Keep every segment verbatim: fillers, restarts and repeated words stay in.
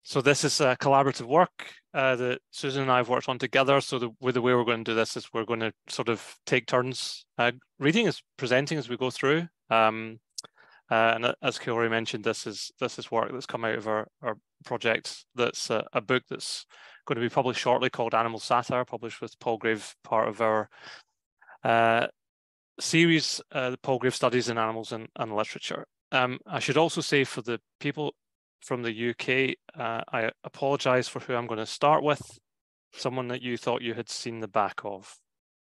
So this is a collaborative work uh, that Susan and I have worked on together. So the, with the way we're going to do this is we're going to sort of take turns uh, reading as presenting as we go through. Um, uh, and as Kaori mentioned, this is this is work that's come out of our, our project. That's a, a book that's going to be published shortly called Animal Satire, published with Palgrave, part of our uh, series, uh, the Palgrave Studies in Animals and, and Literature. Um, I should also say for the people from the U K, uh, I apologise for who I'm going to start with, someone that you thought you had seen the back of.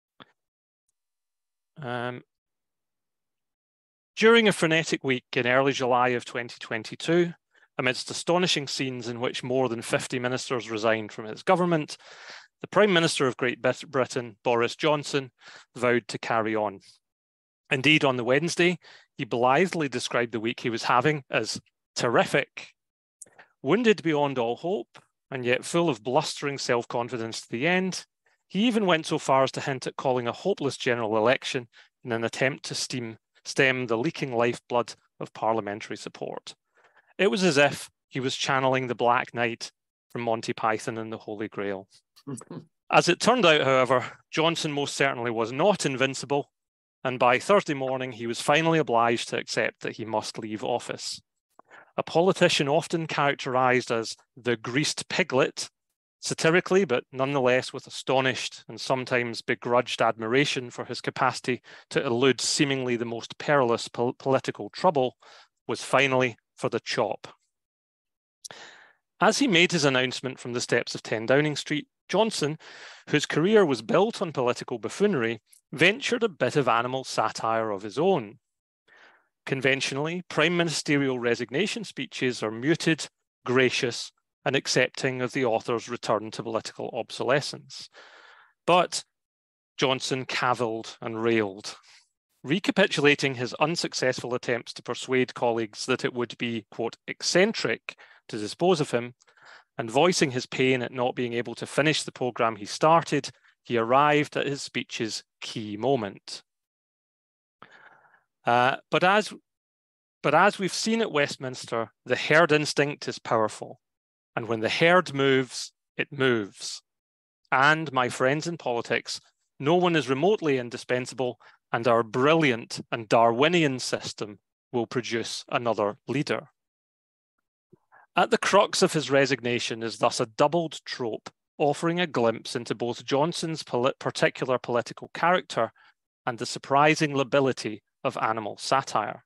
Um, during a frenetic week in early July of twenty twenty-two, amidst astonishing scenes in which more than fifty ministers resigned from his government, the Prime Minister of Great Britain, Boris Johnson, vowed to carry on. Indeed, on the Wednesday, he blithely described the week he was having as terrific. Wounded beyond all hope, and yet full of blustering self-confidence to the end, he even went so far as to hint at calling a hopeless general election in an attempt to steam, stem the leaking lifeblood of parliamentary support. It was as if he was channeling the Black Knight from Monty Python and the Holy Grail. As it turned out, however, Johnson most certainly was not invincible, and by Thursday morning he was finally obliged to accept that he must leave office. A politician often characterised as the greased piglet, satirically but nonetheless with astonished and sometimes begrudged admiration for his capacity to elude seemingly the most perilous po political trouble, was finally for the chop. As he made his announcement from the steps of ten Downing Street, Johnson, whose career was built on political buffoonery, ventured a bit of animal satire of his own. Conventionally, prime ministerial resignation speeches are muted, gracious, and accepting of the author's return to political obsolescence. But Johnson cavilled and railed, recapitulating his unsuccessful attempts to persuade colleagues that it would be, quote, eccentric to dispose of him, and voicing his pain at not being able to finish the programme he started. He arrived at his speech's key moment. Uh, but, as, but as we've seen at Westminster, the herd instinct is powerful. And when the herd moves, it moves. And, my friends in politics, no one is remotely indispensable, and our brilliant and Darwinian system will produce another leader. At the crux of his resignation is thus a doubled trope, offering a glimpse into both Johnson's polit- particular political character and the surprising lability of animal satire.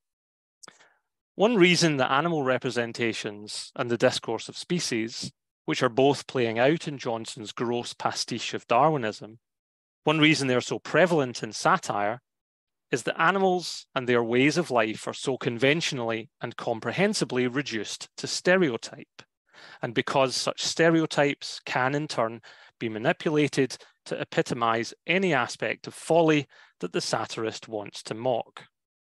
One reason that animal representations and the discourse of species, which are both playing out in Johnson's gross pastiche of Darwinism, one reason they're so prevalent in satire is that animals and their ways of life are so conventionally and comprehensibly reduced to stereotype, and because such stereotypes can in turn be manipulated to epitomize any aspect of folly that the satirist wants to mock.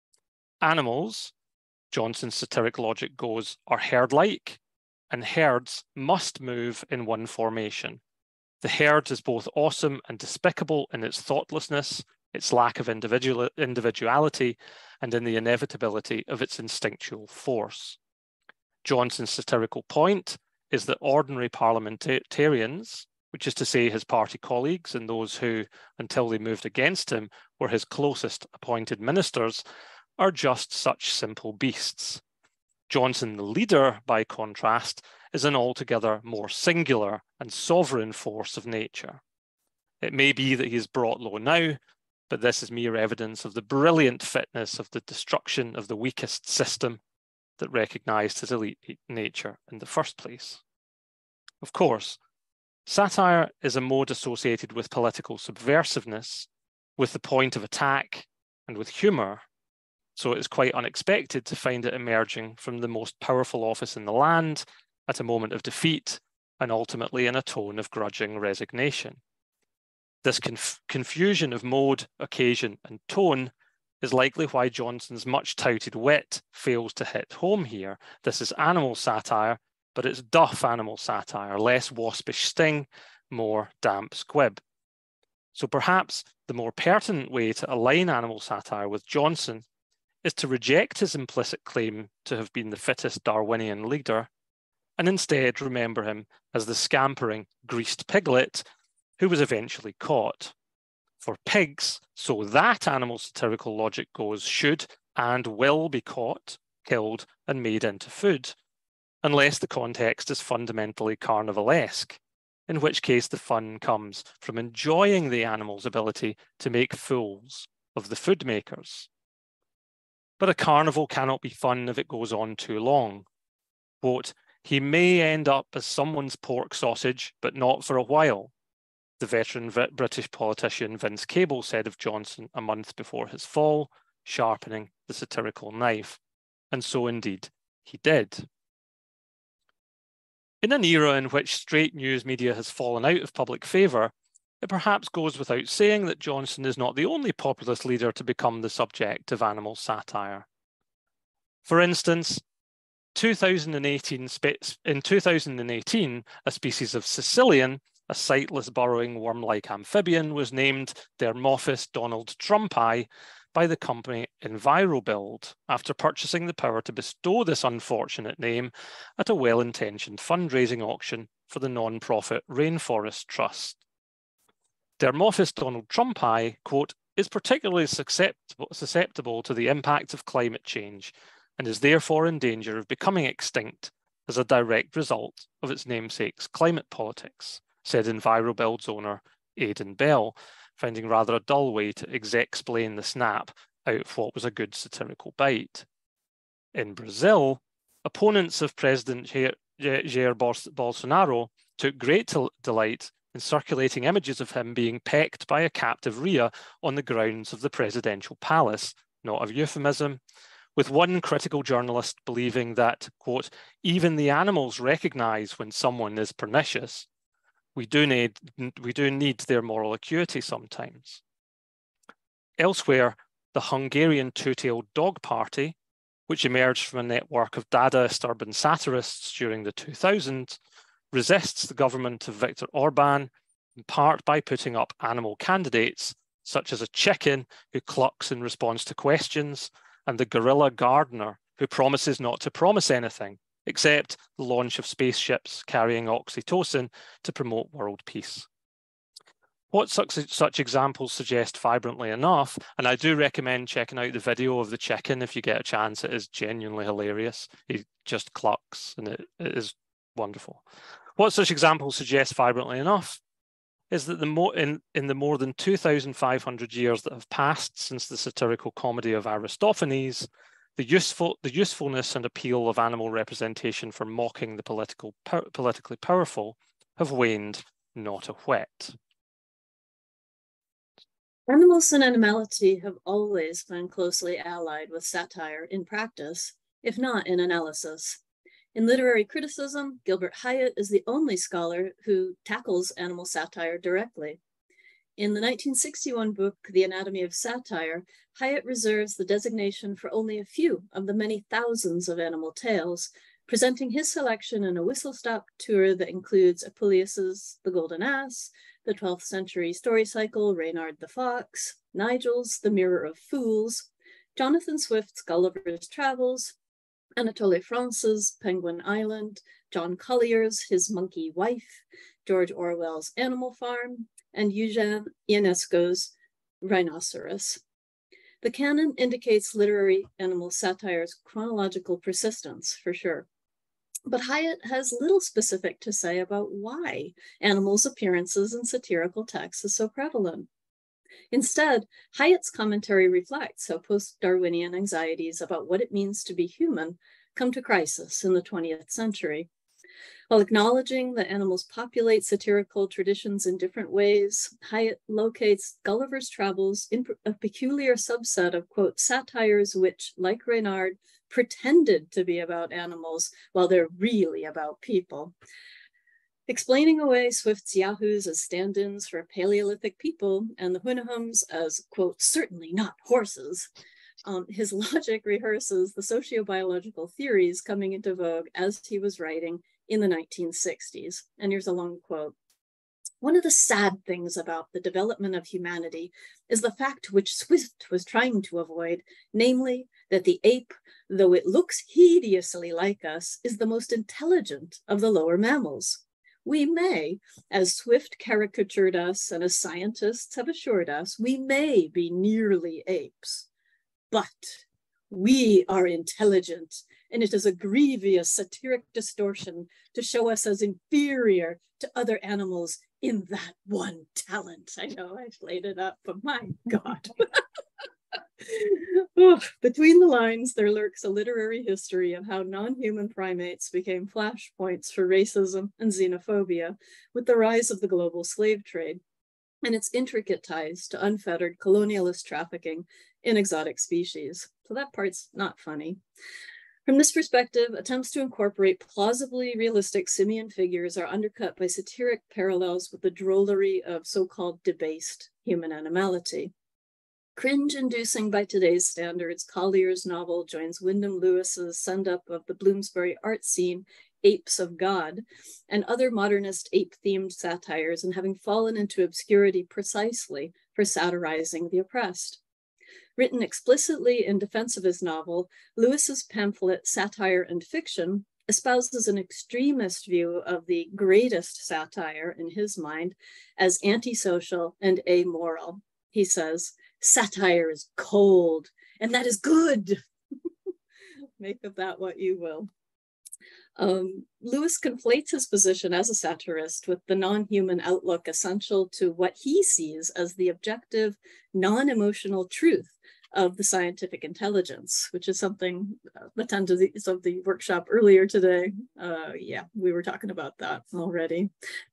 Animals, Johnson's satiric logic goes, are herd-like, and herds must move in one formation. The herd is both awesome and despicable in its thoughtlessness, its lack of individual, individuality, and in the inevitability of its instinctual force. Johnson's satirical point is that ordinary parliamentarians, which is to say his party colleagues and those who, until they moved against him, were his closest appointed ministers, are just such simple beasts. Johnson, the leader, by contrast, is an altogether more singular and sovereign force of nature. It may be that he is brought low now, but this is mere evidence of the brilliant fitness of the destruction of the weakest system that recognised his elite nature in the first place. Of course, satire is a mode associated with political subversiveness, with the point of attack, and with humour, so it is quite unexpected to find it emerging from the most powerful office in the land at a moment of defeat and ultimately in a tone of grudging resignation. This conf confusion of mode, occasion, and tone is likely why Johnson's much-touted wit fails to hit home here. This is animal satire, but it's duff animal satire, less waspish sting, more damp squib. So perhaps the more pertinent way to align animal satire with Johnson is to reject his implicit claim to have been the fittest Darwinian leader and instead remember him as the scampering, greased piglet who was eventually caught. For pigs, so that animal satirical logic goes, should and will be caught, killed, and made into food, unless the context is fundamentally carnivalesque, in which case the fun comes from enjoying the animal's ability to make fools of the food makers. But a carnival cannot be fun if it goes on too long. Quote, he may end up as someone's pork sausage, but not for a while, the veteran British politician Vince Cable said of Johnson a month before his fall, sharpening the satirical knife. And so indeed he did. In an era in which straight news media has fallen out of public favour, it perhaps goes without saying that Johnson is not the only populist leader to become the subject of animal satire. For instance, two thousand eighteen, in two thousand eighteen, a species of Sicilian, a sightless burrowing worm-like amphibian, was named Dermophis Donald Trumpi by the company EnviroBuild after purchasing the power to bestow this unfortunate name at a well-intentioned fundraising auction for the non-profit Rainforest Trust. Dermophis Donald Trumpi, quote, is particularly susceptible, susceptible to the impact of climate change and is therefore in danger of becoming extinct as a direct result of its namesake's climate politics, said EnviroBuild's owner Aidan Bell, finding rather a dull way to explain the snap out of what was a good satirical bite. In Brazil, opponents of President Jair, Jair Bolsonaro took great delight in circulating images of him being pecked by a captive rhea on the grounds of the presidential palace, not a euphemism, with one critical journalist believing that, quote, even the animals recognize when someone is pernicious. We do need, we do need their moral acuity sometimes. Elsewhere, the Hungarian two-tailed dog party, which emerged from a network of Dadaist urban satirists during the two thousands, resists the government of Viktor Orban, in part by putting up animal candidates, such as a chicken who clucks in response to questions, and the gorilla gardener who promises not to promise anything, except the launch of spaceships carrying oxytocin to promote world peace. What such, such examples suggest vibrantly enough, and I do recommend checking out the video of the chicken if you get a chance, it is genuinely hilarious. He just clucks and it, it is wonderful. What such examples suggest vibrantly enough is that the more, in, in the more than two thousand five hundred years that have passed since the satirical comedy of Aristophanes, The, useful, the usefulness and appeal of animal representation for mocking the political, po politically powerful have waned not a whit. Animals and animality have always been closely allied with satire in practice, if not in analysis. In literary criticism, Gilbert Hyatt is the only scholar who tackles animal satire directly. In the nineteen sixty-one book, The Anatomy of Satire, Hyatt reserves the designation for only a few of the many thousands of animal tales, presenting his selection in a whistle-stop tour that includes Apuleius's The Golden Ass, the twelfth century story cycle Reynard the Fox, Nigel's The Mirror of Fools, Jonathan Swift's Gulliver's Travels, Anatole France's Penguin Island, John Collier's His Monkey Wife, George Orwell's Animal Farm, and Eugene Ionesco's Rhinoceros. The canon indicates literary animal satire's chronological persistence, for sure. But Hyatt has little specific to say about why animals' appearances in satirical texts is so prevalent. Instead, Hyatt's commentary reflects how post-Darwinian anxieties about what it means to be human come to crisis in the twentieth century. While acknowledging that animals populate satirical traditions in different ways, Hyatt locates Gulliver's Travels in a peculiar subset of, quote, satires which, like Reynard, pretended to be about animals while they're really about people. Explaining away Swift's Yahoos as stand-ins for Paleolithic people and the Houyhnhnms as, quote, certainly not horses, um, his logic rehearses the sociobiological theories coming into vogue as he was writing in the nineteen sixties. And here's a long quote. One of the sad things about the development of humanity is the fact which Swift was trying to avoid, namely that the ape, though it looks hideously like us, is the most intelligent of the lower mammals. We may, as Swift caricatured us and as scientists have assured us, we may be nearly apes, but we are intelligent, and it is a grievous satiric distortion to show us as inferior to other animals in that one talent. I know I played it up, but my God. Oh, between the lines, there lurks a literary history of how non-human primates became flashpoints for racism and xenophobia with the rise of the global slave trade and its intricate ties to unfettered colonialist trafficking in exotic species. So that part's not funny. From this perspective, attempts to incorporate plausibly realistic simian figures are undercut by satiric parallels with the drollery of so-called debased human animality. Cringe-inducing by today's standards, Collier's novel joins Wyndham Lewis's send-up of the Bloomsbury art scene, Apes of God, and other modernist ape-themed satires in having fallen into obscurity precisely for satirizing the oppressed. Written explicitly in defense of his novel, Lewis's pamphlet, Satire and Fiction, espouses an extremist view of the greatest satire, in his mind, as antisocial and amoral. He says, satire is cold, and that is good. Make of that what you will. Um, Lewis conflates his position as a satirist with the non-human outlook essential to what he sees as the objective, non-emotional truth of the scientific intelligence, which is something uh, the attendees of the workshop earlier today. Uh, yeah, we were talking about that already.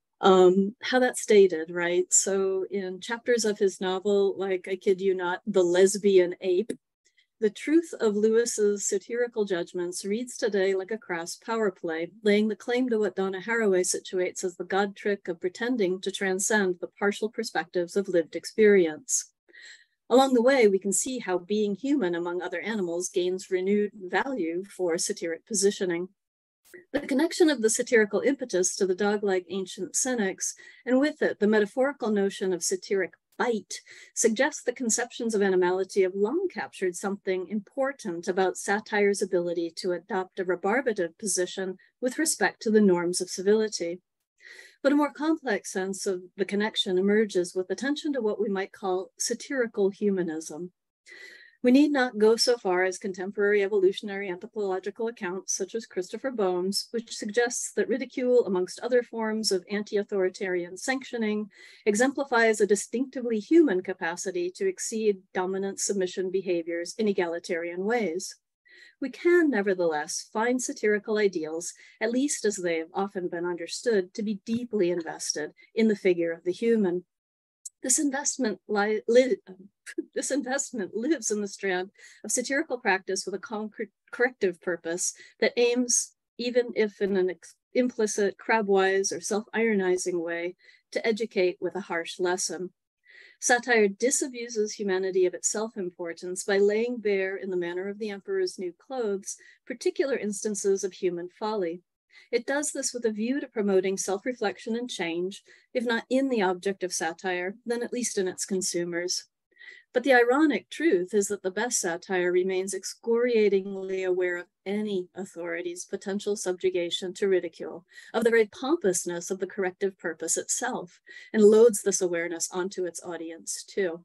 Um, how that's stated, right? So in chapters of his novel, like, I kid you not, The Lesbian Ape, the truth of Lewis's satirical judgments reads today like a crass power play, laying the claim to what Donna Haraway situates as the God trick of pretending to transcend the partial perspectives of lived experience. Along the way, we can see how being human among other animals gains renewed value for satiric positioning. The connection of the satirical impetus to the dog-like ancient cynics, and with it, the metaphorical notion of satiric bite, suggests the conceptions of animality have long captured something important about satire's ability to adopt a rebarbative position with respect to the norms of civility. But a more complex sense of the connection emerges with attention to what we might call satirical humanism. We need not go so far as contemporary evolutionary anthropological accounts, such as Christopher Bohm's, which suggests that ridicule, amongst other forms of anti-authoritarian sanctioning, exemplifies a distinctively human capacity to exceed dominant submission behaviors in egalitarian ways. We can, nevertheless, find satirical ideals, at least as they have often been understood, to be deeply invested in the figure of the human. This investment, li li this investment lives in the strand of satirical practice with a concrete corrective purpose that aims, even if in an implicit, crabwise, or self-ironizing way, to educate with a harsh lesson. Satire disabuses humanity of its self-importance by laying bare, in the manner of the emperor's new clothes, particular instances of human folly. It does this with a view to promoting self-reflection and change, if not in the object of satire, then at least in its consumers. But the ironic truth is that the best satire remains excoriatingly aware of any authority's potential subjugation to ridicule, of the very pompousness of the corrective purpose itself, and loads this awareness onto its audience too.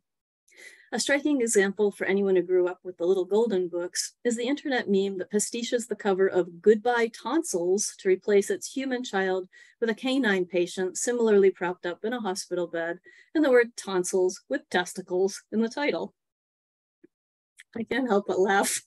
A striking example for anyone who grew up with the Little Golden books is the internet meme that pastiches the cover of Goodbye Tonsils to replace its human child with a canine patient similarly propped up in a hospital bed, and the word tonsils with testicles in the title. I can't help but laugh.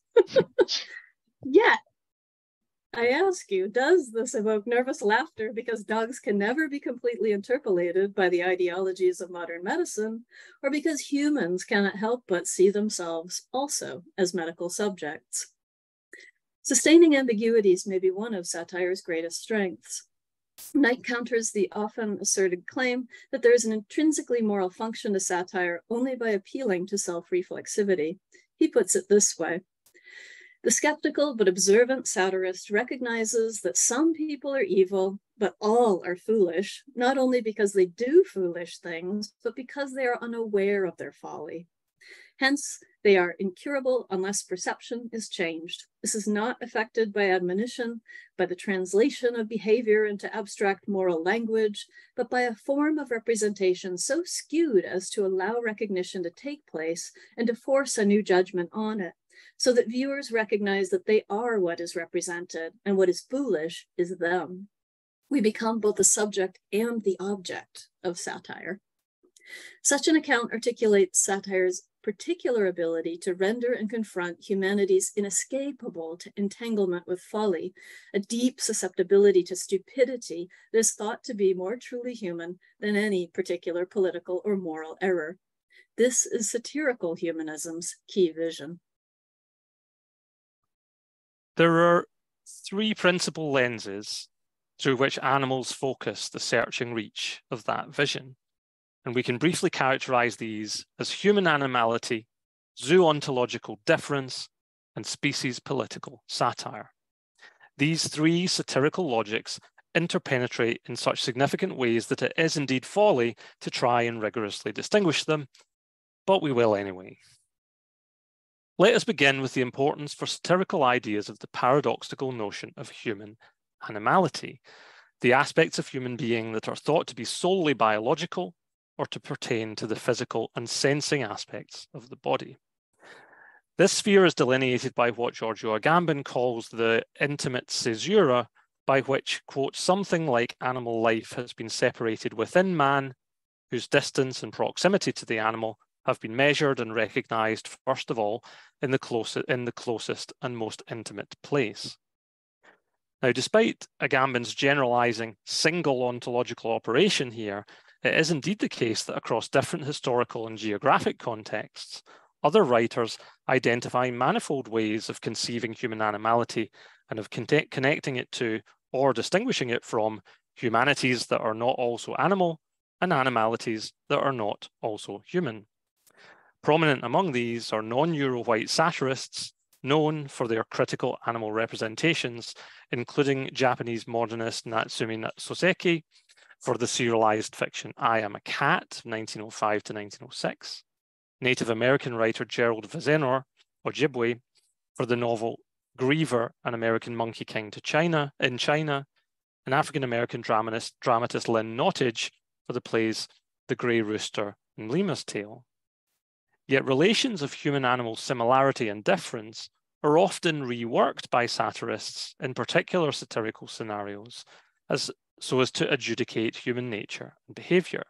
Yet, I ask you, does this evoke nervous laughter because dogs can never be completely interpolated by the ideologies of modern medicine, or because humans cannot help but see themselves also as medical subjects? Sustaining ambiguities may be one of satire's greatest strengths. Knight counters the often asserted claim that there is an intrinsically moral function to satire only by appealing to self-reflexivity. He puts it this way: the skeptical but observant satirist recognizes that some people are evil, but all are foolish, not only because they do foolish things, but because they are unaware of their folly. Hence, they are incurable unless perception is changed. This is not affected by admonition, by the translation of behavior into abstract moral language, but by a form of representation so skewed as to allow recognition to take place and to force a new judgment on it, so that viewers recognize that they are what is represented, and what is foolish is them. We become both the subject and the object of satire. Such an account articulates satire's particular ability to render and confront humanity's inescapable entanglement with folly, a deep susceptibility to stupidity that is thought to be more truly human than any particular political or moral error. This is satirical humanism's key vision. There are three principal lenses through which animals focus the searching reach of that vision. And we can briefly characterize these as human animality, zoontological difference, and species political satire. These three satirical logics interpenetrate in such significant ways that it is indeed folly to try and rigorously distinguish them, but we will anyway. Let us begin with the importance for satirical ideas of the paradoxical notion of human animality, the aspects of human being that are thought to be solely biological or to pertain to the physical and sensing aspects of the body. This sphere is delineated by what Giorgio Agamben calls the intimate caesura, by which, quote, something like animal life has been separated within man, whose distance and proximity to the animal have been measured and recognized, first of all, in the, closest, in the closest and most intimate place. Now, despite Agamben's generalizing single ontological operation here, it is indeed the case that across different historical and geographic contexts, other writers identify manifold ways of conceiving human animality and of connecting it to or distinguishing it from humanities that are not also animal and animalities that are not also human. Prominent among these are non-Euro-white satirists known for their critical animal representations, including Japanese modernist Natsumi Soseki for the serialized fiction I Am a Cat, nineteen oh five to nineteen oh six, Native American writer Gerald Vizenor, Ojibwe, for the novel Griever, An American Monkey King to China, in China, and African-American dramatist, dramatist Lynn Nottage for the plays The Grey Rooster and Lima's Tale. Yet relations of human-animal similarity and difference are often reworked by satirists in particular satirical scenarios, as so as to adjudicate human nature and behavior.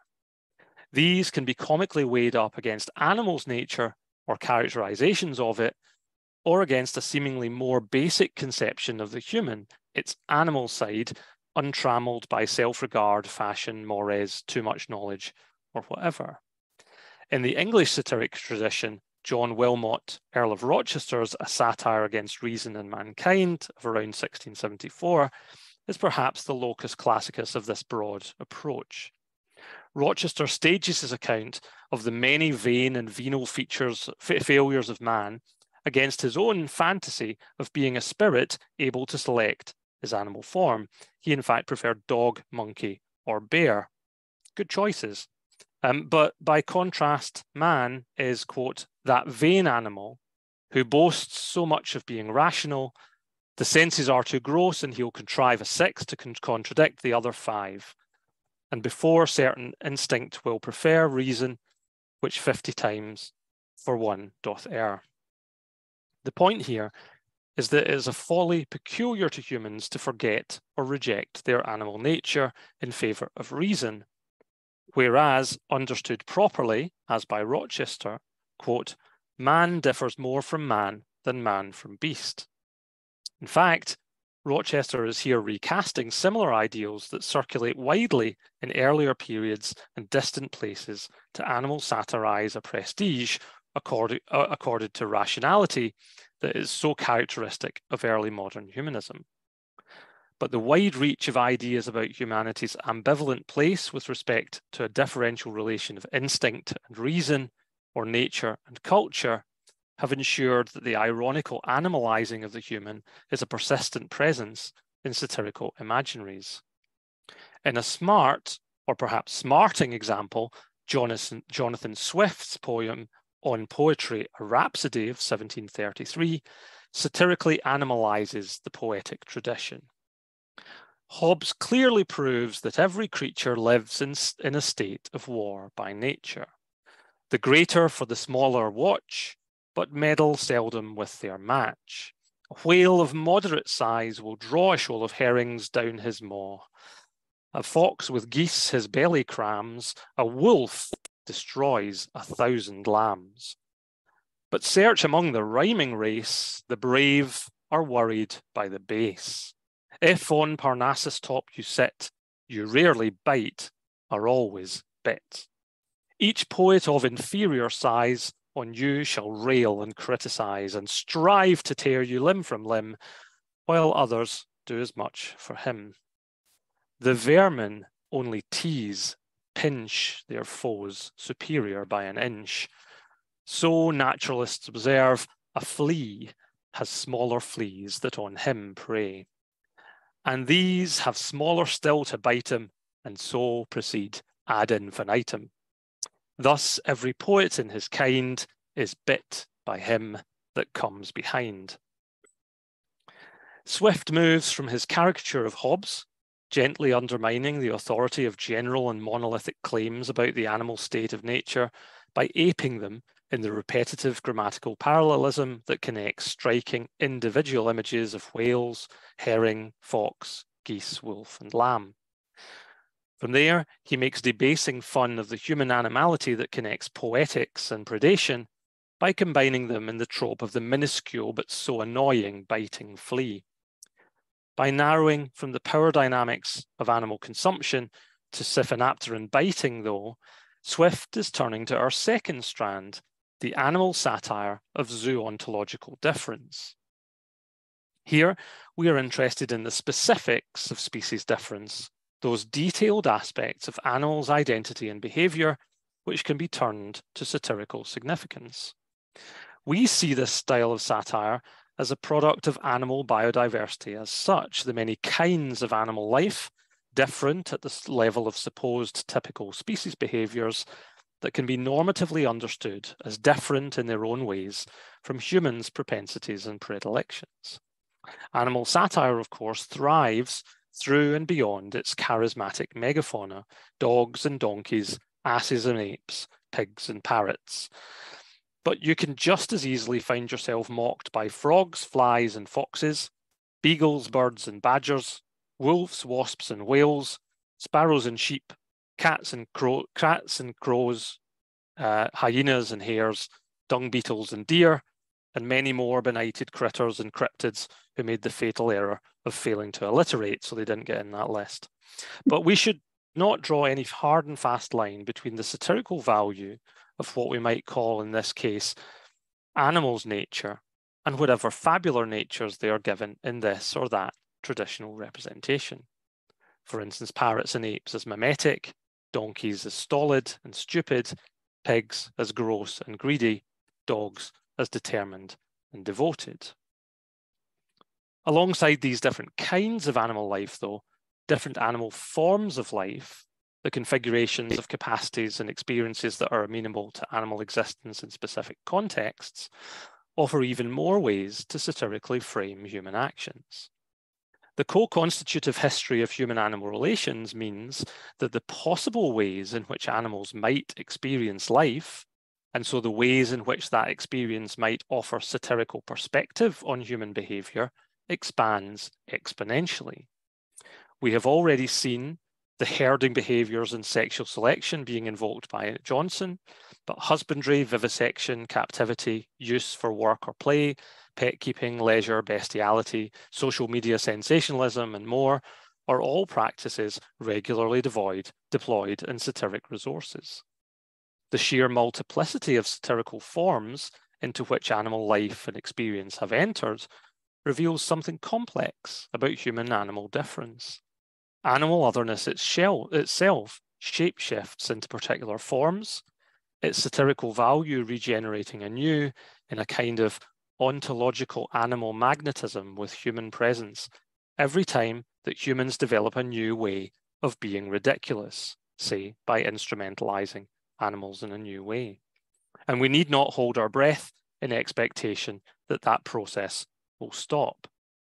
These can be comically weighed up against animals' nature or characterizations of it, or against a seemingly more basic conception of the human, its animal side, untrammeled by self-regard, fashion, mores, too much knowledge, or whatever. In the English satiric tradition, John Wilmot, Earl of Rochester's A Satire Against Reason and Mankind of around sixteen seventy-four, is perhaps the locus classicus of this broad approach. Rochester stages his account of the many vain and venal features, failures of man against his own fantasy of being a spirit able to select his animal form. He in fact preferred dog, monkey, or bear. Good choices. Um, but by contrast, man is, quote, that vain animal who boasts so much of being rational, the senses are too gross and he'll contrive a sixth to con contradict the other five. And before certain instinct will prefer reason, which fifty times for one doth err. The point here is that it is a folly peculiar to humans to forget or reject their animal nature in favour of reason, whereas, understood properly, as by Rochester, quote, man differs more from man than man from beast. In fact, Rochester is here recasting similar ideals that circulate widely in earlier periods and distant places to animal satirize a prestige accorded, uh, accorded to rationality that is so characteristic of early modern humanism. But the wide reach of ideas about humanity's ambivalent place with respect to a differential relation of instinct and reason, or nature and culture, have ensured that the ironical animalizing of the human is a persistent presence in satirical imaginaries. In a smart, or perhaps smarting example, Jonathan, Jonathan Swift's poem On Poetry, a Rhapsody of seventeen thirty-three, satirically animalizes the poetic tradition. Hobbes clearly proves that every creature lives in, in a state of war by nature. The greater for the smaller watch, but meddle seldom with their match. A whale of moderate size will draw a shoal of herrings down his maw. A fox with geese his belly crams, a wolf destroys a thousand lambs. But search among the rhyming race, the brave are worried by the base. If on Parnassus top you sit, you rarely bite, are always bit. Each poet of inferior size on you shall rail and criticize and strive to tear you limb from limb, while others do as much for him. The vermin only tease, pinch their foes superior by an inch. So naturalists observe a flea has smaller fleas that on him prey. And these have smaller still to bite him, and so proceed ad infinitum. Thus every poet in his kind is bit by him that comes behind. Swift moves from his caricature of Hobbes, gently undermining the authority of general and monolithic claims about the animal state of nature by aping them in the repetitive grammatical parallelism that connects striking individual images of whales, herring, fox, geese, wolf, and lamb. From there, he makes debasing fun of the human animality that connects poetics and predation by combining them in the trope of the minuscule but so annoying biting flea. By narrowing from the power dynamics of animal consumption to Siphanapteran biting, though, Swift is turning to our second strand, the animal satire of zoological difference. Here, we are interested in the specifics of species difference, those detailed aspects of animals' identity and behavior which can be turned to satirical significance. We see this style of satire as a product of animal biodiversity as such, the many kinds of animal life, different at the level of supposed typical species behaviors, that can be normatively understood as different in their own ways from humans' propensities and predilections. Animal satire, of course, thrives through and beyond its charismatic megafauna, dogs and donkeys, asses and apes, pigs and parrots. But you can just as easily find yourself mocked by frogs, flies and foxes, beagles, birds and badgers, wolves, wasps and whales, sparrows and sheep, cats and, crow, cats and crows, uh, hyenas and hares, dung beetles and deer, and many more benighted critters and cryptids who made the fatal error of failing to alliterate, so they didn't get in that list. But we should not draw any hard and fast line between the satirical value of what we might call, in this case, animals' nature, and whatever fabular natures they are given in this or that traditional representation. For instance, parrots and apes as mimetic, donkeys as stolid and stupid, pigs as gross and greedy, dogs as determined and devoted. Alongside these different kinds of animal life, though, different animal forms of life, the configurations of capacities and experiences that are amenable to animal existence in specific contexts, offer even more ways to satirically frame human actions. The co-constitutive history of human-animal relations means that the possible ways in which animals might experience life, and so the ways in which that experience might offer satirical perspective on human behavior, expands exponentially. We have already seen the herding behaviors and sexual selection being invoked by Johnson, but husbandry, vivisection, captivity, use for work or play, pet keeping, leisure, bestiality, social media sensationalism, and more are all practices regularly devoid, deployed in satiric resources. The sheer multiplicity of satirical forms into which animal life and experience have entered reveals something complex about human-animal difference. Animal otherness itself shapeshifts into particular forms, its satirical value regenerating anew in a kind of ontological animal magnetism with human presence every time that humans develop a new way of being ridiculous, say by instrumentalizing animals in a new way. And we need not hold our breath in expectation that that process will stop.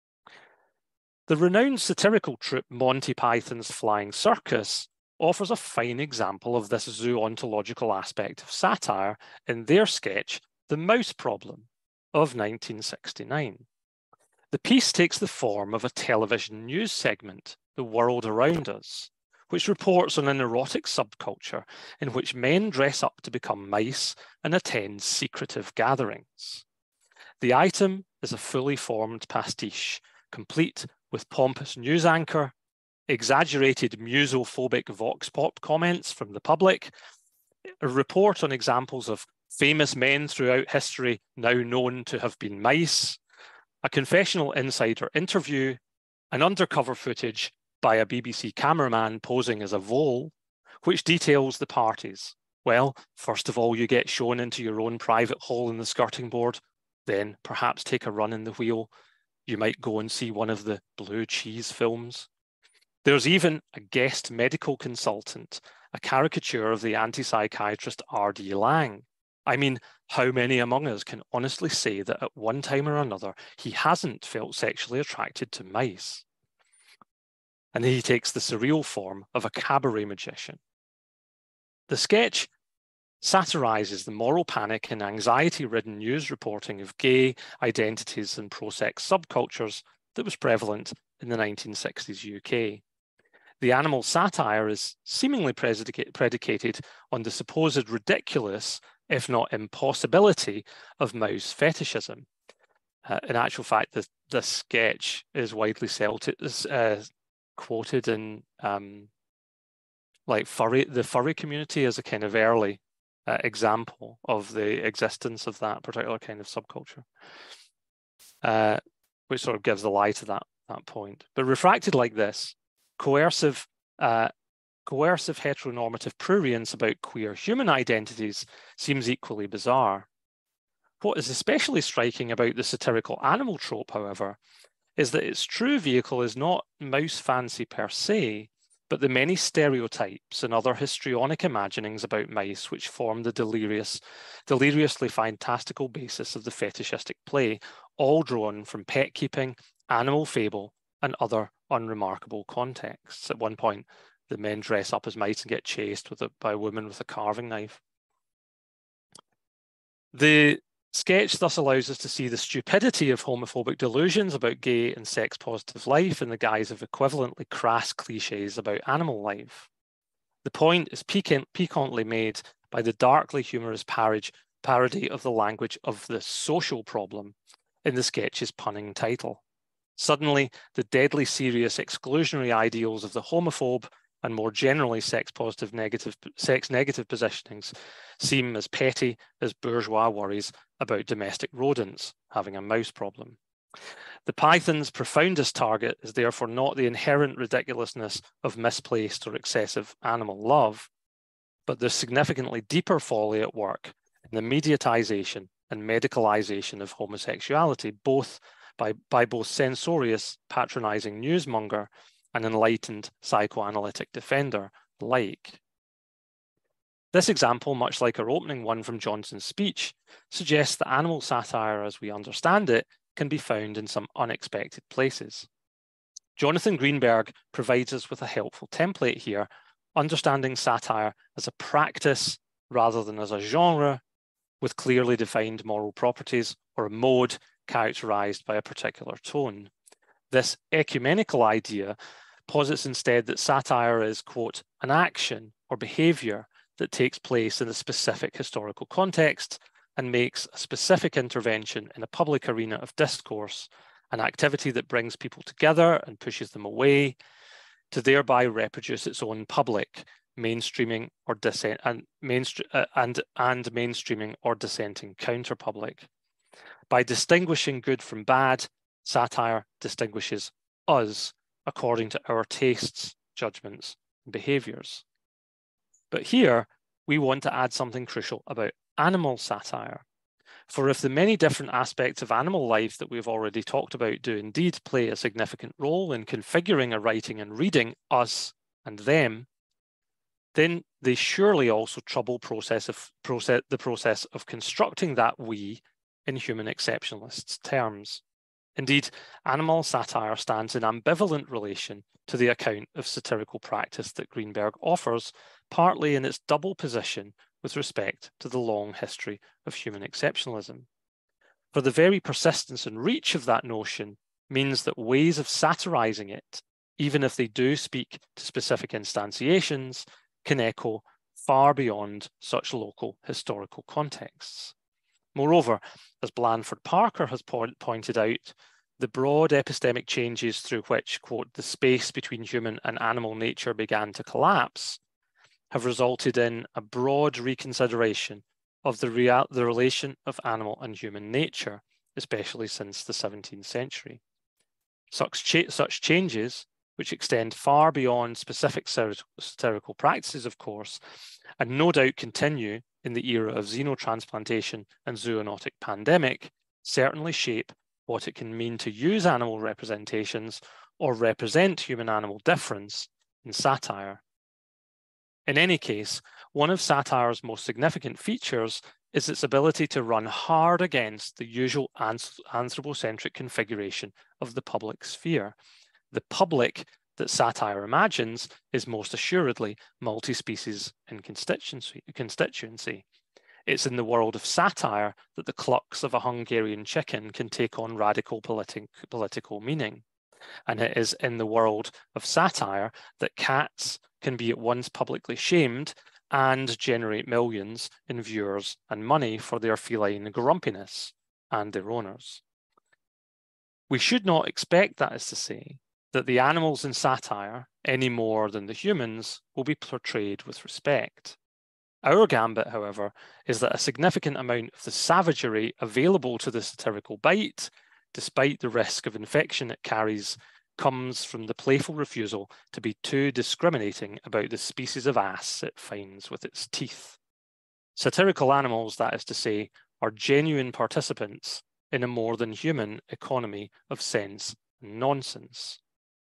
The renowned satirical troupe Monty Python's Flying Circus offers a fine example of this zoological aspect of satire in their sketch, The Mouse Problem, of nineteen sixty-nine. The piece takes the form of a television news segment, The World Around Us, which reports on an erotic subculture in which men dress up to become mice and attend secretive gatherings. The item is a fully formed pastiche, complete with pompous news anchor, exaggerated musophobic vox pop comments from the public, a report on examples of famous men throughout history now known to have been mice, a confessional insider interview, an undercover footage by a B B C cameraman posing as a vole, which details the parties. Well, first of all, you get shown into your own private hole in the skirting board, then perhaps take a run in the wheel. You might go and see one of the blue cheese films. There's even a guest medical consultant, a caricature of the anti-psychiatrist R D Laing. I mean, how many among us can honestly say that at one time or another he hasn't felt sexually attracted to mice? And he takes the surreal form of a cabaret magician. The sketch satirizes the moral panic and anxiety-ridden news reporting of gay identities and pro-sex subcultures that was prevalent in the nineteen sixties U K. The animal satire is seemingly predicated on the supposed ridiculous, if not impossibility, of mouse fetishism. Uh, in actual fact, the, the sketch is widely cited, uh, quoted in um, like furry, the furry community as a kind of early uh, example of the existence of that particular kind of subculture, uh, which sort of gives the lie to that, that point. But refracted like this, coercive, uh, coercive heteronormative prurience about queer human identities seems equally bizarre. What is especially striking about the satirical animal trope, however, is that its true vehicle is not mouse fancy per se, but the many stereotypes and other histrionic imaginings about mice which form the delirious, deliriously fantastical basis of the fetishistic play, all drawn from pet keeping, animal fable, and other unremarkable contexts. At one point, the men dress up as mice and get chased with a, by a woman with a carving knife. The sketch thus allows us to see the stupidity of homophobic delusions about gay and sex-positive life in the guise of equivalently crass cliches about animal life. The point is piquant, piquantly made by the darkly humorous parody, parody of the language of the social problem in the sketch's punning title. Suddenly, the deadly serious exclusionary ideals of the homophobe and more generally sex-positive negative, sex-negative positionings seem as petty as bourgeois worries about domestic rodents having a mouse problem. The Python's profoundest target is therefore not the inherent ridiculousness of misplaced or excessive animal love, but the significantly deeper folly at work in the mediatization and medicalization of homosexuality, both by, by both censorious, patronizing newsmonger and enlightened psychoanalytic defender alike. This example, much like our opening one from Johnson's speech, suggests that animal satire as we understand it can be found in some unexpected places. Jonathan Greenberg provides us with a helpful template here, understanding satire as a practice rather than as a genre with clearly defined moral properties or a mode characterized by a particular tone. This ecumenical idea posits instead that satire is, quote, an action or behavior that takes place in a specific historical context and makes a specific intervention in a public arena of discourse, an activity that brings people together and pushes them away to thereby reproduce its own public, mainstreaming or dissent and, mainstream, uh, and, and mainstreaming or dissenting counterpublic. By distinguishing good from bad, satire distinguishes us according to our tastes, judgments, and behaviors. But here, we want to add something crucial about animal satire. For if the many different aspects of animal life that we've already talked about do indeed play a significant role in configuring a writing and reading, us and them, then they surely also trouble process of, process, the process of constructing that we in human exceptionalists' terms. Indeed, animal satire stands in ambivalent relation to the account of satirical practice that Greenberg offers, partly in its double position with respect to the long history of human exceptionalism. For the very persistence and reach of that notion means that ways of satirizing it, even if they do speak to specific instantiations, can echo far beyond such local historical contexts. Moreover, as Blanford Parker has point, pointed out, the broad epistemic changes through which, quote, the space between human and animal nature began to collapse have resulted in a broad reconsideration of the, real, the relation of animal and human nature, especially since the seventeenth century. Such, cha such changes, which extend far beyond specific satirical practices, of course, and no doubt continue in the era of xenotransplantation and zoonotic pandemic, certainly shape what it can mean to use animal representations or represent human-animal difference in satire. In any case, one of satire's most significant features is its ability to run hard against the usual anthropocentric configuration of the public sphere. The public that satire imagines is most assuredly multi-species in constituency, constituency. It's in the world of satire that the clucks of a Hungarian chicken can take on radical politi political meaning. And it is in the world of satire that cats can be at once publicly shamed and generate millions in viewers and money for their feline grumpiness and their owners. We should not expect, that is to say, that the animals in satire, any more than the humans, will be portrayed with respect. Our gambit, however, is that a significant amount of the savagery available to the satirical bite, despite the risk of infection it carries, comes from the playful refusal to be too discriminating about the species of ass it finds with its teeth. Satirical animals, that is to say, are genuine participants in a more than human economy of sense and nonsense.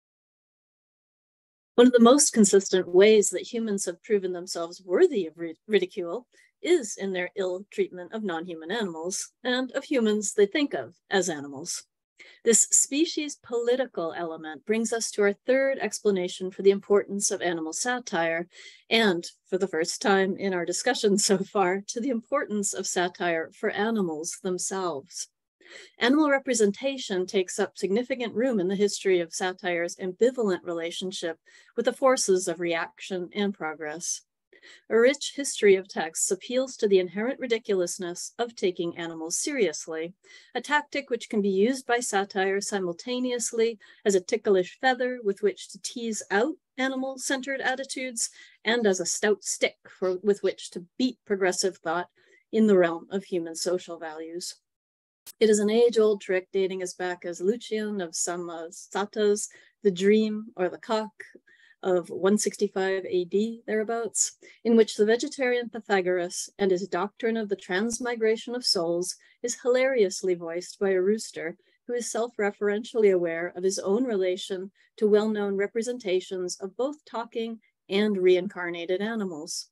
One of the most consistent ways that humans have proven themselves worthy of ridicule is in their ill treatment of non-human animals and of humans they think of as animals. This species political element brings us to our third explanation for the importance of animal satire, and for the first time in our discussion so far, to the importance of satire for animals themselves. Animal representation takes up significant room in the history of satire's ambivalent relationship with the forces of reaction and progress. A rich history of texts appeals to the inherent ridiculousness of taking animals seriously, a tactic which can be used by satire simultaneously as a ticklish feather with which to tease out animal-centered attitudes and as a stout stick for, with which to beat progressive thought in the realm of human social values. It is an age-old trick dating as back as Lucian of Samosata's The Dream or the Cock of one sixty-five A D, thereabouts, in which the vegetarian Pythagoras and his doctrine of the transmigration of souls is hilariously voiced by a rooster who is self-referentially aware of his own relation to well-known representations of both talking and reincarnated animals.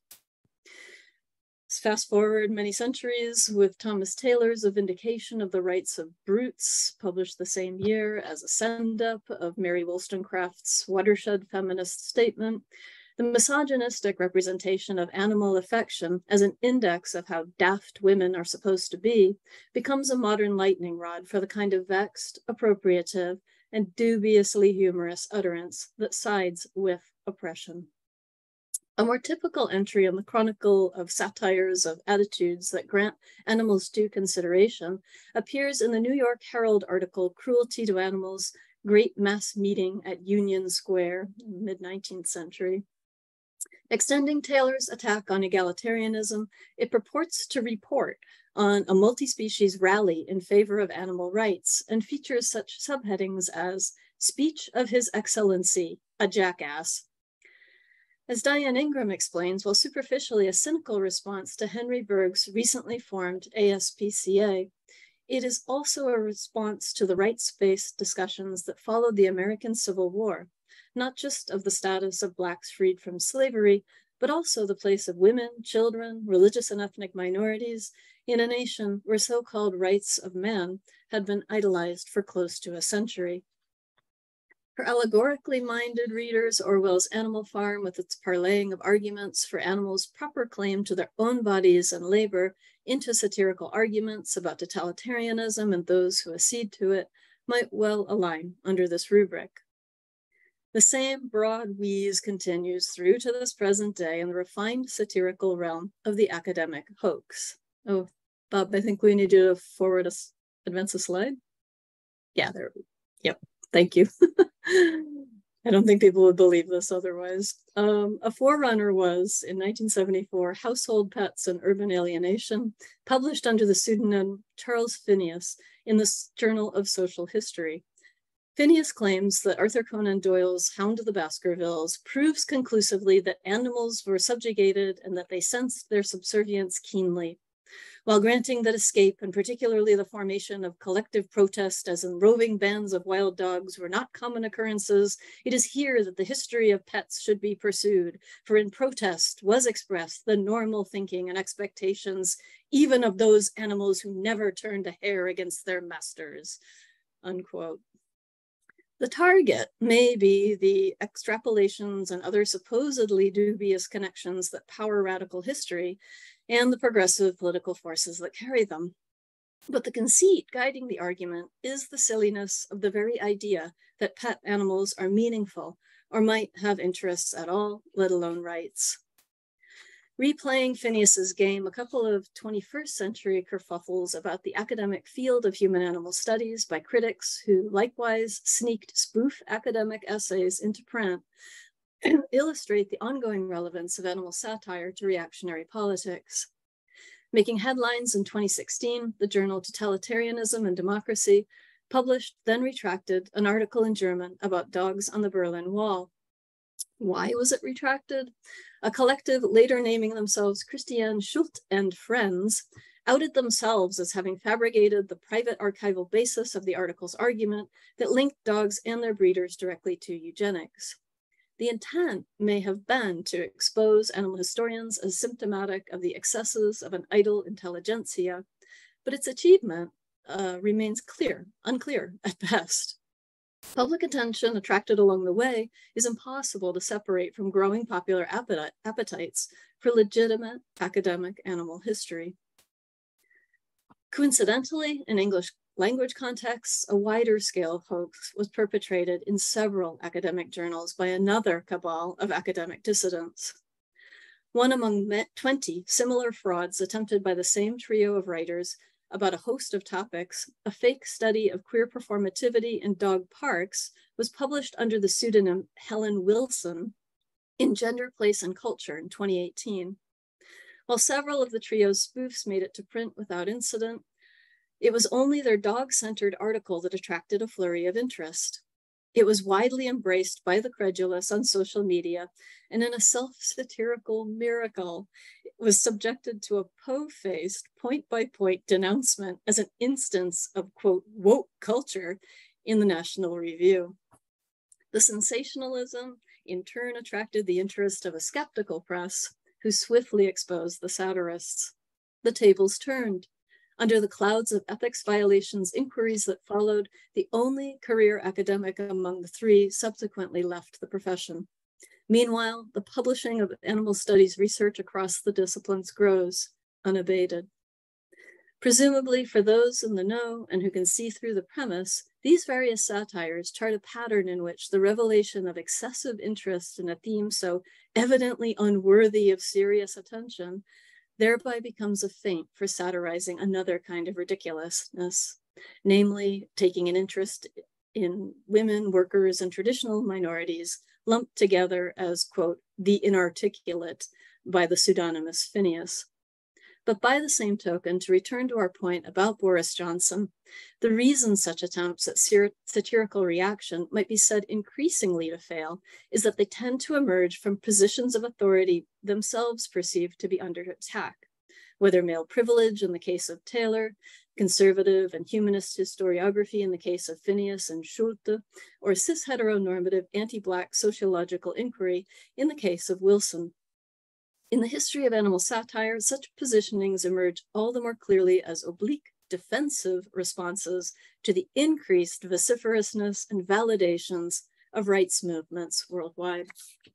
Fast forward many centuries with Thomas Taylor's A Vindication of the Rights of Brutes, published the same year as a send-up of Mary Wollstonecraft's watershed feminist statement. The misogynistic representation of animal affection as an index of how daft women are supposed to be becomes a modern lightning rod for the kind of vexed, appropriative, and dubiously humorous utterance that sides with oppression. A more typical entry in the chronicle of satires of attitudes that grant animals due consideration appears in the New York Herald article, Cruelty to Animals, Great Mass Meeting at Union Square, mid-nineteenth century. Extending Taylor's attack on egalitarianism, it purports to report on a multi-species rally in favor of animal rights and features such subheadings as Speech of His Excellency, a Jackass. As Diane Ingram explains, while superficially a cynical response to Henry Berg's recently formed A S P C A, it is also a response to the rights-based discussions that followed the American Civil War, not just of the status of Blacks freed from slavery, but also the place of women, children, religious and ethnic minorities in a nation where so-called rights of man had been idolized for close to a century. For allegorically minded readers, Orwell's Animal Farm, with its parlaying of arguments for animals' proper claim to their own bodies and labor into satirical arguments about totalitarianism and those who accede to it, might well align under this rubric. The same broad wheeze continues through to this present day in the refined satirical realm of the academic hoax. Oh, Bob, I think we need you to forward us, advance a slide. Yeah, there. Yep. Thank you. I don't think people would believe this otherwise. Um, a forerunner was, in nineteen seventy-four, Household Pets and Urban Alienation, published under the pseudonym Charles Phineas in the Journal of Social History. Phineas claims that Arthur Conan Doyle's Hound of the Baskervilles proves conclusively that animals were subjugated and that they sensed their subservience keenly. While granting that escape, and particularly the formation of collective protest as in roving bands of wild dogs, were not common occurrences, it is here that the history of pets should be pursued, for in protest was expressed the normal thinking and expectations, even of those animals who never turned a hair against their masters, unquote. The target may be the extrapolations and other supposedly dubious connections that power radical history and the progressive political forces that carry them. But the conceit guiding the argument is the silliness of the very idea that pet animals are meaningful or might have interests at all, let alone rights. Replaying Phineas's game, a couple of twenty-first century kerfuffles about the academic field of human-animal studies by critics who likewise sneaked spoof academic essays into print illustrate the ongoing relevance of animal satire to reactionary politics. Making headlines in twenty sixteen, the journal Totalitarianism and Democracy published, then retracted, an article in German about dogs on the Berlin Wall. Why was it retracted? A collective later naming themselves Christian Schult and Friends outed themselves as having fabricated the private archival basis of the article's argument that linked dogs and their breeders directly to eugenics. The intent may have been to expose animal historians as symptomatic of the excesses of an idle intelligentsia, but its achievement uh, remains clear, unclear at best. Public attention attracted along the way is impossible to separate from growing popular appetite, appetites for legitimate academic animal history. Coincidentally, in English language contexts, a wider scale hoax was perpetrated in several academic journals by another cabal of academic dissidents. One among twenty similar frauds attempted by the same trio of writers about a host of topics, a fake study of queer performativity in dog parks was published under the pseudonym Helen Wilson in Gender, Place, and Culture in twenty eighteen. While several of the trio's spoofs made it to print without incident, it was only their dog-centered article that attracted a flurry of interest. It was widely embraced by the credulous on social media, and in a self-satirical miracle, it was subjected to a po-faced, point-by-point denouncement as an instance of, quote, woke culture in the National Review. The sensationalism, in turn, attracted the interest of a skeptical press, who swiftly exposed the satirists. The tables turned. Under the clouds of ethics violations inquiries that followed, the only career academic among the three subsequently left the profession. Meanwhile, the publishing of animal studies research across the disciplines grows, unabated. Presumably for those in the know and who can see through the premise, these various satires chart a pattern in which the revelation of excessive interest in a theme so evidently unworthy of serious attention thereby becomes a feint for satirizing another kind of ridiculousness, namely taking an interest in women, workers, and traditional minorities lumped together as, quote, the inarticulate by the pseudonymous Phineas. But by the same token, to return to our point about Boris Johnson, the reason such attempts at satirical reaction might be said increasingly to fail is that they tend to emerge from positions of authority themselves perceived to be under attack, whether male privilege in the case of Taylor, conservative and humanist historiography in the case of Phineas and Schulte, or cis-heteronormative anti-Black sociological inquiry in the case of Wilson. In the history of animal satire, such positionings emerge all the more clearly as oblique, defensive responses to the increased vociferousness and validations of rights movements worldwide.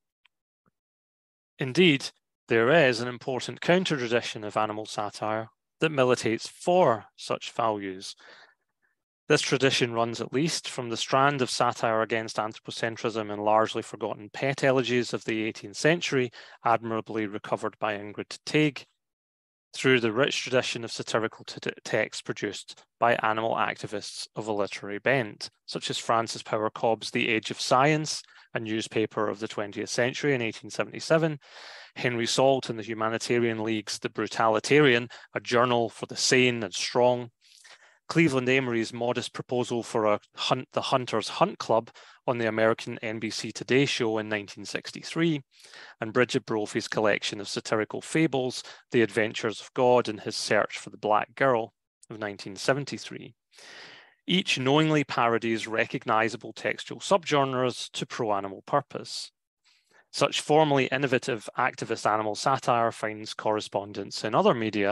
Indeed, there is an important counter-tradition of animal satire that militates for such values. This tradition runs at least from the strand of satire against anthropocentrism and largely forgotten pet elegies of the eighteenth century, admirably recovered by Ingrid Teig, through the rich tradition of satirical texts produced by animal activists of a literary bent, such as Frances Power Cobb's The Age of Science, a newspaper of the twentieth century in eighteen seventy-seven, Henry Salt and the Humanitarian League's The Brutalitarian, a journal for the sane and strong, Cleveland Amory's modest proposal for a hunt, the Hunter's Hunt Club on the American N B C Today show in nineteen sixty-three, and Bridget Brophy's collection of satirical fables, The Adventures of God and His Search for the Black Girl of nineteen seventy-three. Each knowingly parodies recognizable textual subgenres to pro-animal purpose. Such formally innovative activist animal satire finds correspondence in other media,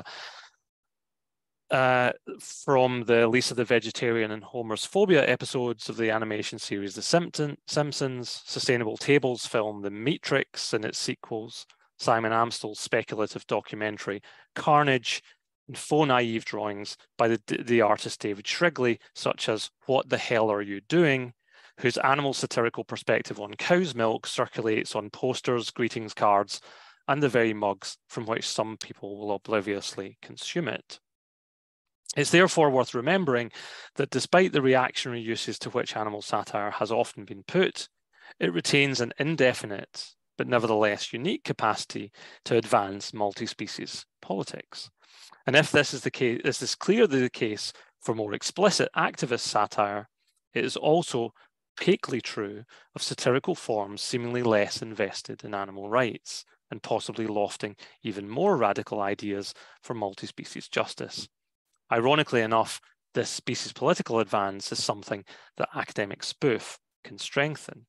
Uh, from the Lisa the Vegetarian and Homer's Phobia episodes of the animation series The Simpsons, Sustainable Tables film The Matrix and its sequels, Simon Amstell's speculative documentary Carnage, and faux naive drawings by the, the artist David Shrigley, such as What the Hell Are You Doing?, whose animal satirical perspective on cow's milk circulates on posters, greetings cards, and the very mugs from which some people will obliviously consume it. It's therefore worth remembering that despite the reactionary uses to which animal satire has often been put, it retains an indefinite, but nevertheless unique capacity to advance multi-species politics. And if this is the case, this is clearly the case for more explicit activist satire, it is also opaquely true of satirical forms seemingly less invested in animal rights and possibly lofting even more radical ideas for multi-species justice. Ironically enough, this species political advance is something that academic spoof can strengthen.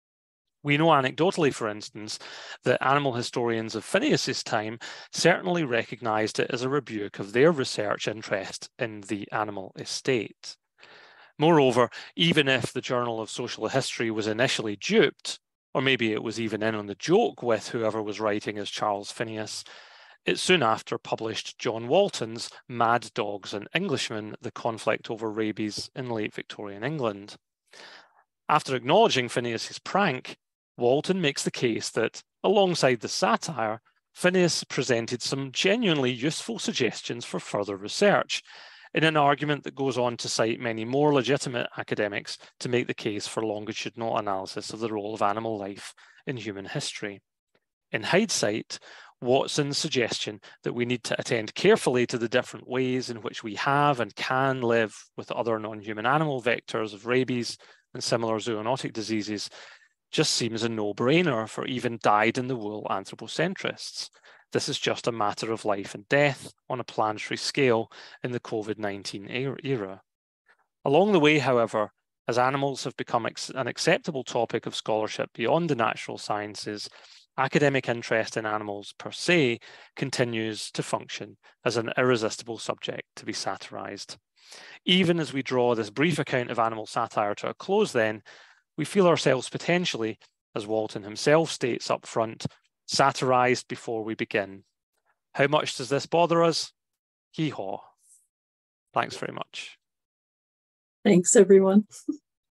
We know anecdotally, for instance, that animal historians of Phineas's time certainly recognized it as a rebuke of their research interest in the animal estate. Moreover, even if the Journal of Social History was initially duped, or maybe it was even in on the joke with whoever was writing as Charles Phineas, it soon after published John Walton's Mad Dogs and Englishmen, the conflict over rabies in late Victorian England. After acknowledging Phineas's prank, Walton makes the case that, alongside the satire, Phineas presented some genuinely useful suggestions for further research, in an argument that goes on to cite many more legitimate academics to make the case for longitudinal analysis of the role of animal life in human history. In hindsight, Watson's suggestion that we need to attend carefully to the different ways in which we have and can live with other non-human animal vectors of rabies and similar zoonotic diseases just seems a no-brainer for even dyed-in-the-wool anthropocentrists. This is just a matter of life and death on a planetary scale in the COVID nineteen era. Along the way, however, as animals have become an acceptable topic of scholarship beyond the natural sciences, academic interest in animals per se continues to function as an irresistible subject to be satirized. Even as we draw this brief account of animal satire to a close then, we feel ourselves potentially, as Walton himself states up front, satirized before we begin. How much does this bother us? Hee-haw. Thanks very much. Thanks, everyone.